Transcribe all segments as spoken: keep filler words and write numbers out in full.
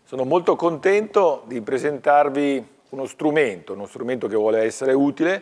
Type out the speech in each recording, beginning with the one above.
Sono molto contento di presentarvi uno strumento, uno strumento che vuole essere utile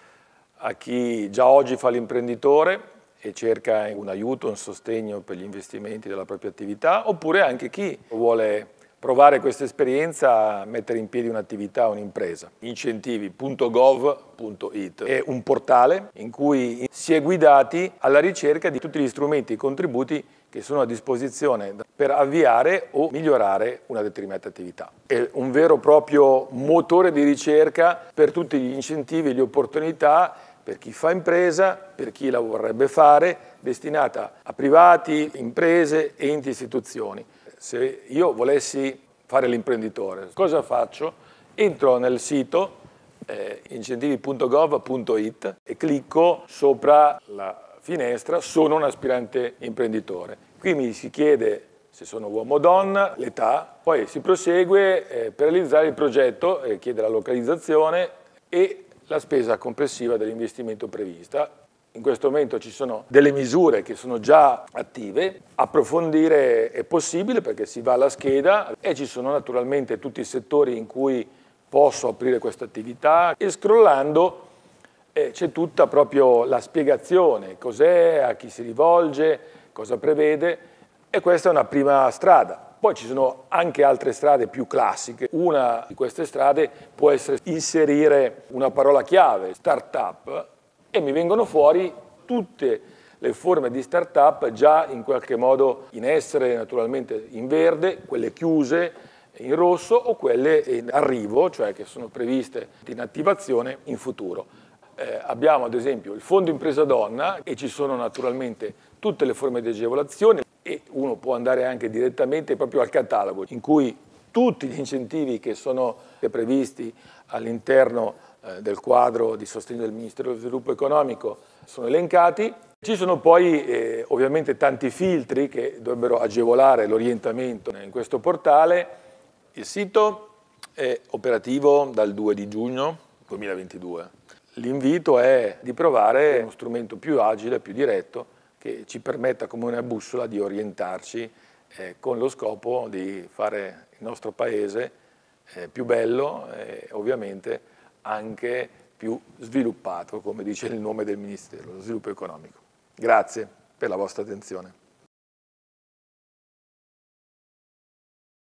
a chi già oggi fa l'imprenditore e cerca un aiuto, un sostegno per gli investimenti della propria attività, oppure anche chi vuole provare questa esperienza a mettere in piedi un'attività, un'impresa. incentivi punto gov punto it è un portale in cui si è guidati alla ricerca di tutti gli strumenti e contributi che sono a disposizione per avviare o migliorare una determinata attività. È un vero e proprio motore di ricerca per tutti gli incentivi e le opportunità per chi fa impresa, per chi la vorrebbe fare, destinata a privati, imprese, enti e istituzioni. Se io volessi fare l'imprenditore, cosa faccio? Entro nel sito eh, incentivi punto gov punto it e clicco sopra la finestra "Sono un aspirante imprenditore". Qui mi si chiede se sono uomo o donna, l'età, poi si prosegue eh, per realizzare il progetto, eh, chiede la localizzazione e la spesa complessiva dell'investimento prevista. In questo momento ci sono delle misure che sono già attive, approfondire è possibile perché si va alla scheda e ci sono naturalmente tutti i settori in cui posso aprire questa attività e scrollando eh, c'è tutta proprio la spiegazione, cos'è, a chi si rivolge, cosa prevede e questa è una prima strada. Poi ci sono anche altre strade più classiche. Una di queste strade può essere inserire una parola chiave, startup, e mi vengono fuori tutte le forme di startup già in qualche modo in essere, naturalmente in verde, quelle chiuse in rosso o quelle in arrivo, cioè che sono previste in attivazione in futuro. Eh, abbiamo ad esempio il Fondo Impresa Donna e ci sono naturalmente tutte le forme di agevolazione e uno può andare anche direttamente proprio al catalogo in cui tutti gli incentivi che sono previsti all'interno eh, del quadro di sostegno del Ministero dello Sviluppo Economico sono elencati. Ci sono poi eh, ovviamente tanti filtri che dovrebbero agevolare l'orientamento in questo portale. Il sito è operativo dal due di giugno duemilaventidue. L'invito è di provare uno strumento più agile, più diretto, che ci permetta come una bussola di orientarci eh, con lo scopo di fare il nostro paese eh, più bello e ovviamente anche più sviluppato, come dice il nome del Ministero, lo sviluppo economico. Grazie per la vostra attenzione.